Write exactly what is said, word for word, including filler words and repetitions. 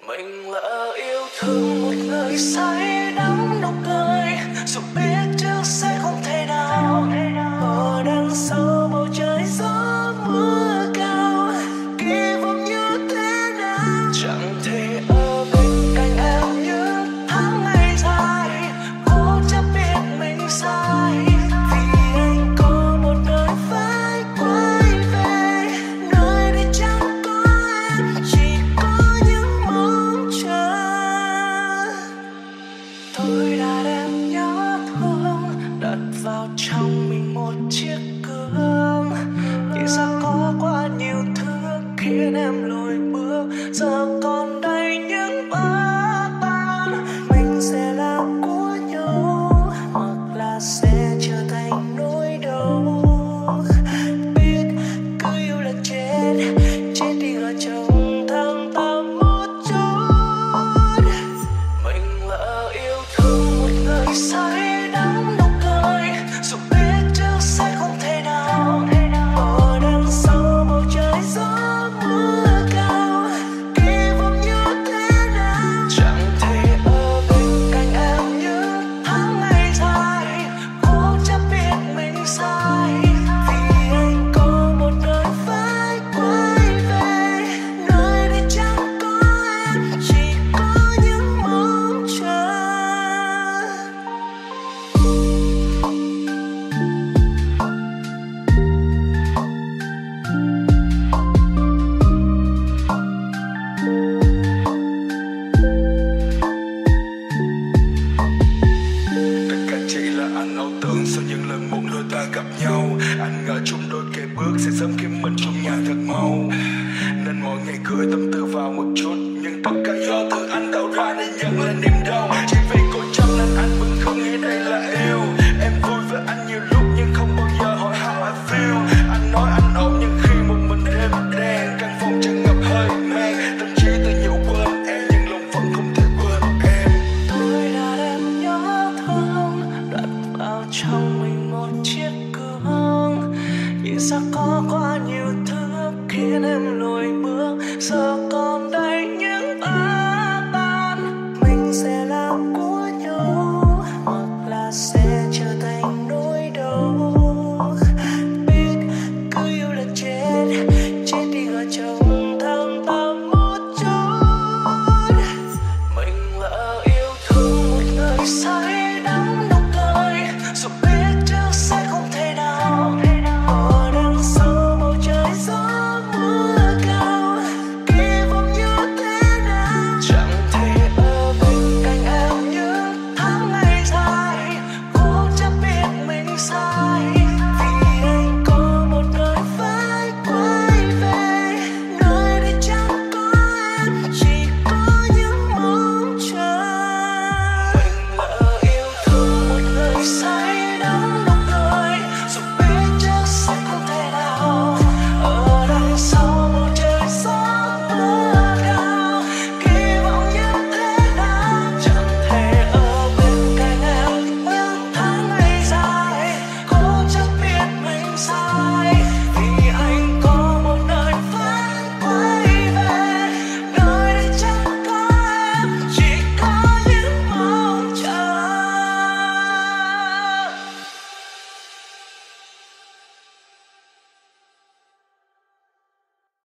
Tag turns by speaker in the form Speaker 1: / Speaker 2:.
Speaker 1: Mình lỡ yêu thương một người say đắm nụ cười, dù biết trước sẽ không thể nào. Ở đằng sau bầu trời gió mưa cao, kỳ vọng như thế nào chẳng thể ở bên cạnh em những tháng ngày dài, cố chấp biết mình sai. Vì anh có một nơi phải quay về, nơi đây chẳng có em, chỉ có những mong chờ. Tôi đã đem nhớ thương đặt vào trong mình một chiếc gương, nghĩ ra có quá nhiều thứ khiến em lùi bước. Giờ còn đây những vỡ tan, mình sẽ là của nhau hoặc là sẽ trở thành nỗi đau. Biết cứ yêu là chết, chết đi ở trong thăng tâm một chút. Mình lỡ yêu thương một người say đắm nụ cười, dù biết trước sẽ không thể nào. Ở đằng sau bầu trời gió mưa cao, kỳ vọng như thế nào chẳng thể ở bên cạnh em những tháng ngày dài, cố chấp biết mình sai. Vì anh có một nơi phải quay về, nơi đây chẳng có em, chỉ có những mong chờ.
Speaker 2: Tất cả chỉ là anh ảo tưởng sau những lần một đôi ta gặp nhau. Anh ngỡ chung đôi kề bước sẽ sớm khiến mình chung nhà thật mau, nên mỗi ngày gửi tâm tư vào một chút, nhưng tất cả do tự